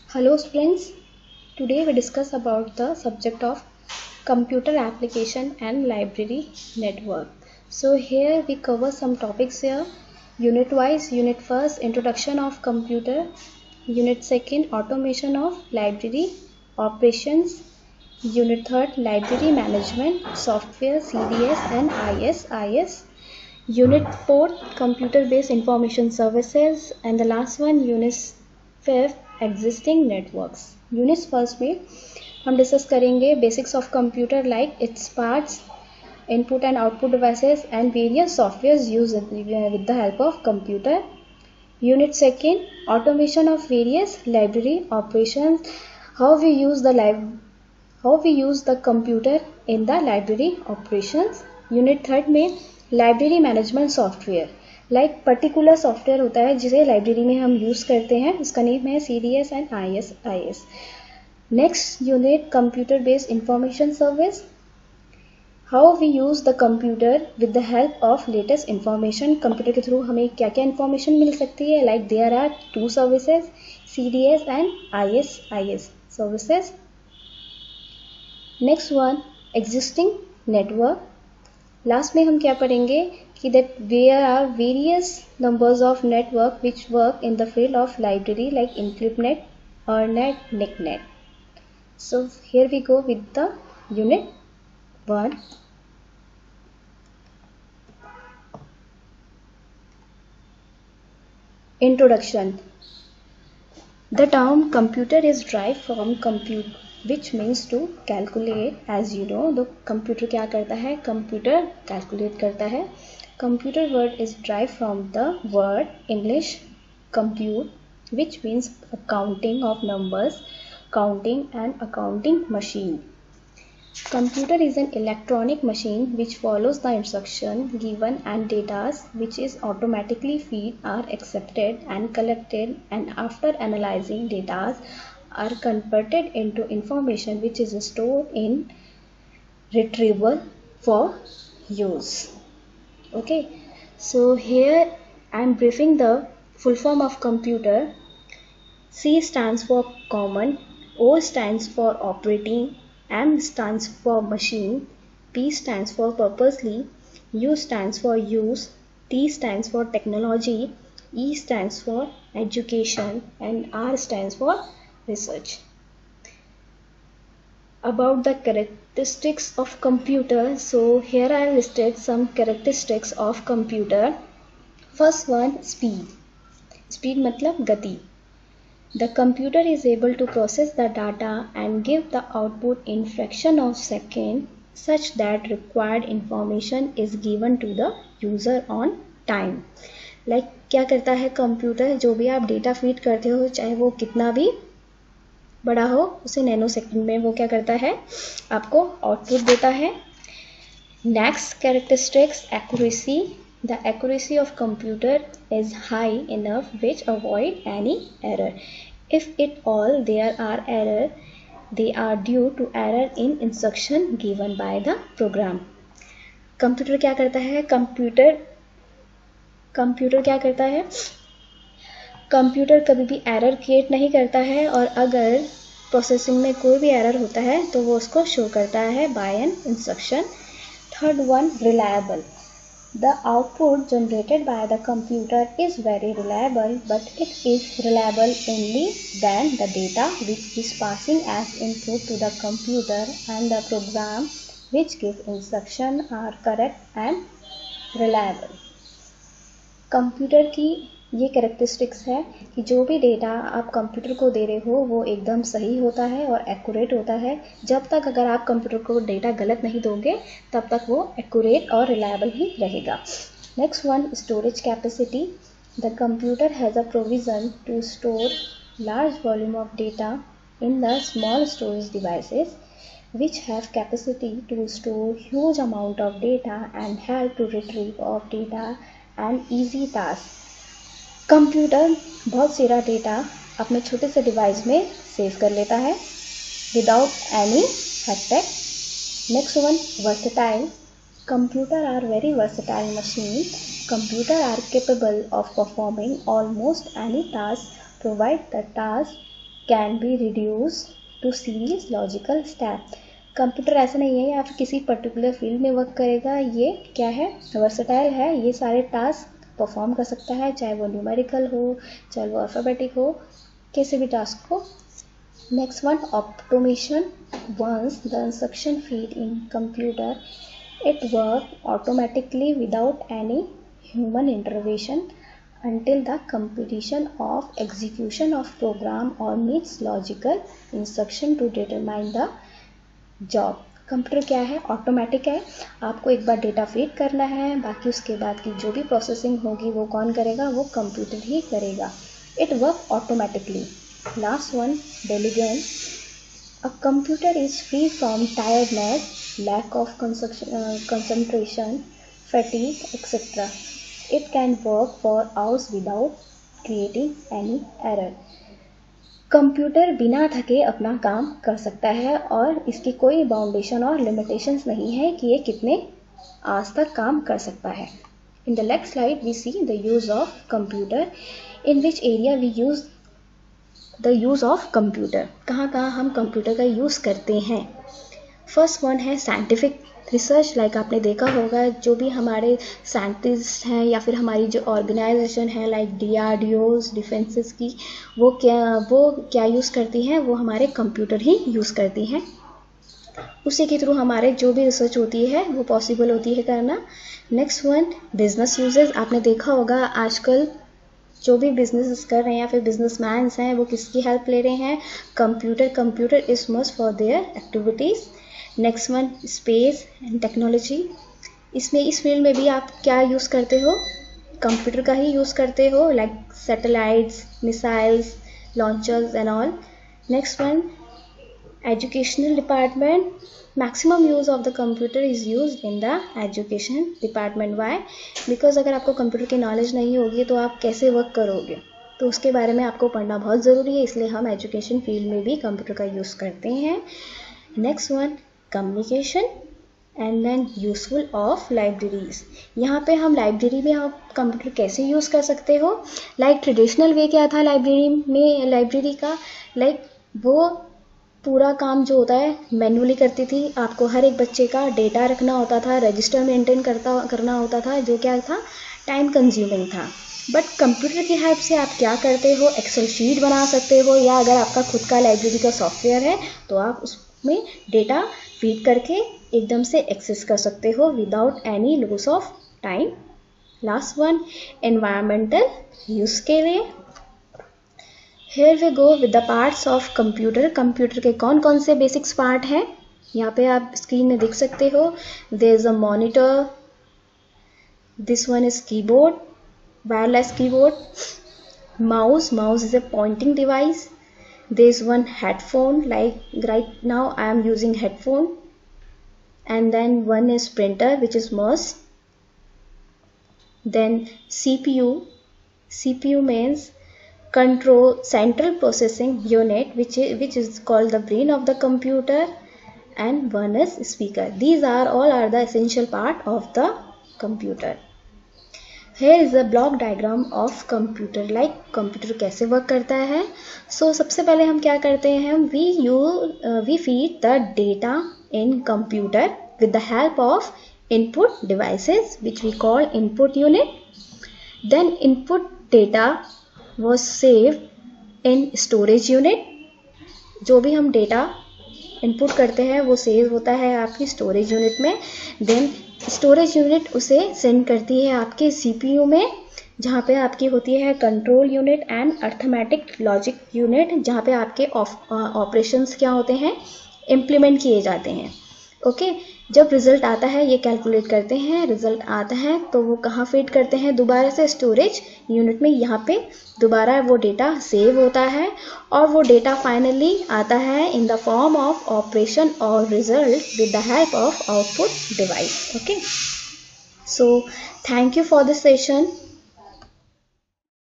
Hello friends, today we discuss about the subject of computer application and library network. So here we cover some topics here. Unit wise, unit first, introduction of computer. Unit second, automation of library operations. Unit third, library management, software, CDS and IS. Unit 4 computer based information services and the last one unit 5 existing networks. Units first में हम discuss करेंगे basics of computer like its parts, input and output devices and various software use with the help of computer. Unit second automation of various library operation, how we use the computer in the library operations. Unit third में library management software, like particular software होता है जिसे library में हम use करते हैं, उसका name है CDS and IS. Next unit computer based information service, how we use the computer with the help of latest information. Computer के थ्रू हमें क्या क्या इंफॉर्मेशन मिल सकती है, like there are two services, CDS and IS services. Next one existing network. Last में हम क्या पढ़ेंगे कि that there are various numbers of network which work in the field of library like IncludeNet, EarNet, NICNet. So here we go with the unit 1. Introduction. The term computer is derived from compute, which means to calculate. As you know, the computer क्या करता है, computer calculate करता है. Computer word is derived from the word English compute, which means counting of numbers, counting and accounting machine. Computer is an electronic machine which follows the instruction given and data which is automatically feed are accepted and collected, and after analyzing data are converted into information which is stored in retrieval for use. Okay, so here I am briefing the full form of computer. C stands for common, O stands for operating, M stands for machine, P stands for purposely, U stands for use, T stands for technology, E stands for education and R stands for research. About the characteristics of computer, so here I listed some characteristics of computer. First one, speed मतलब गति. The computer is able to process the data and give the output in fraction of second such that required information is given to the user on time. Like क्या करता है computer, जो भी आप data feed करते हो चाहे वो कितना भी बड़ा हो, उसे नैनो सेकंड में वो क्या करता है, आपको आउटपुट देता है. Next characteristics, accuracy. The accuracy of computer is high enough which avoid any error. If it all there are error, they are due to error in instruction given by the program. Computer क्या करता है, computer क्या करता है, computer कभी भी error create नहीं करता है, और अगर प्रोसेसिंग में कोई भी एरर होता है तो वो उसको शो करता है by an instruction. Third one, reliable. The output generated by the computer is very reliable, but it is reliable only then the data which is passing as input to the computer and the program which give instruction are correct and reliable. Computer की ये characteristics है कि जो भी data आप computer को दे रहे हो वो एकदम सही होता है और एक्यूरेट होता है. जब तक अगर आप कंप्यूटर को डेटा गलत नहीं दोगे तब तक वो एक्यूरेट और रिलायबल ही रहेगा. Next one, storage capacity. The computer has a provision to store large volume of data in the small storage devices which have capacity to store huge amount of data and help to retrieve of data and easy task. Computer बहुत सारा data अपने छोटे से device में save कर लेता है without any hack attack. Next one, versatile. Computer are very versatile machine. Computer are capable of performing almost any task, provide the task can be reduce to series logical step. Computer ऐसा नहीं है या फिर किसी particular field में work करेगा, ये क्या है, वर्सेटाइल है, ये सारे टास्क परफॉर्म कर सकता है, चाहे वो न्यूमेरिकल हो, चाहे वो अल्फाबेटिक हो, किसी भी टास्क को। Next one, automation. Once the instruction feed in computer, it work automatically without any human intervention until the completion of execution of program or needs logical instruction to determine the job। Computer क्या है, automatic है। आपको एक बार data feed करना है, बाकी उसके बाद की जो भी प्रोसेसिंग होगी वो कौन करेगा, वो कंप्यूटर ही करेगा। It work automatically. Last one, diligence. A computer is free from tiredness, lack of concentration, fatigue etcetera. It can work for hours without creating any error। Computer बिना थके अपना काम कर सकता है और इसकी कोई बाउंडेशन और लिमिटेशंस नहीं है कि ये कितने आज तक काम कर सकता है। In the next slide we see the use of computer, in which area we use the use of computer। कहाँ हम कंप्यूटर का यूज़ करते हैं। फर्स्ट वन है साइंटिफिक रिसर्च। लाइक आपने देखा होगा जो भी हमारे साइंटिस्ट हैं या फिर हमारी जो ऑर्गेनाइजेशन है लाइक DRDOs डिफेंसेस की, वो क्या यूज़ करती हैं, वो हमारे कंप्यूटर ही यूज़ करती हैं। उसी के थ्रू हमारे जो भी रिसर्च होती है वो पॉसिबल होती है करना। Next one, business uses. आपने देखा होगा आजकल जो भी बिजनेस कर रहे हैं या फिर बिजनेसमैन्स हैं वो किसकी हेल्प ले रहे हैं, computer is must for their activities. Next one, space and technology. इस फील्ड में भी आप क्या यूज़ करते हो, कंप्यूटर का ही यूज़ करते हो, like satellites, missiles, launchers and all. Next one, educational department. Maximum use of the computer is used in the education department. Why? Because अगर आपको कंप्यूटर की नॉलेज नहीं होगी तो आप कैसे वर्क करोगे, तो उसके बारे में आपको पढ़ना बहुत ज़रूरी है, इसलिए हम एजुकेशन फील्ड में भी कंप्यूटर का यूज़ करते हैं। Next one, communication and then useful of libraries. यहाँ पे हम लाइब्रेरी में आप कंप्यूटर कैसे यूज़ कर सकते हो। लाइक ट्रेडिशनल वे क्या था लाइब्रेरी का, लाइक वो पूरा काम जो होता है मैन्युअली करती थी। आपको हर एक बच्चे का डेटा रखना होता था, रजिस्टर मेंटेन करना होता था, जो क्या था, टाइम कंज्यूमिंग था। बट कंप्यूटर की हेल्प से आप क्या करते हो, एक्सेल शीट बना सकते हो, या अगर आपका खुद का लाइब्रेरी का सॉफ्टवेयर है तो आप उसमें डेटा फीड करके एकदम से एक्सेस कर सकते हो without any loss of time. Last one, environmental use के लिए। Here we go with the parts of computer। Computer के कौन कौन से बेसिक्स पार्ट हैं, यहाँ पे आप स्क्रीन में देख सकते हो। There is a monitor, this one is keyboard, wireless keyboard, mouse is a pointing device, there is one headphone, like right now I am using headphone, and then one is printer which is mouse, then CPU means control central processing unit which is called the brain of the computer, and one is speaker. These all are the essential part of the computer। Here is the block diagram of computer, like computer कैसे work करता है। So सबसे पहले हम क्या करते हैं, we feed the data in computer with the help of input devices which we call input unit। Then input data was saved in storage unit। जो भी हम डेटा इनपुट करते हैं वो सेव होता है आपकी स्टोरेज यूनिट में। देन स्टोरेज यूनिट उसे सेंड करती है आपके CPU में, जहाँ पे आपकी होती है control unit and arithmetic logic unit, जहाँ पे आपके ऑपरेशंस क्या होते हैं, इम्प्लीमेंट किए जाते हैं। ओके, जब रिज़ल्ट आता है ये कैलकुलेट करते हैं, रिज़ल्ट आता है तो वो कहाँ फीड करते हैं, दोबारा से स्टोरेज यूनिट में। यहाँ पे दोबारा वो डेटा सेव होता है और वो डेटा फाइनली आता है in the form of operation और result with the help of output device. Okay, so thank you for this session.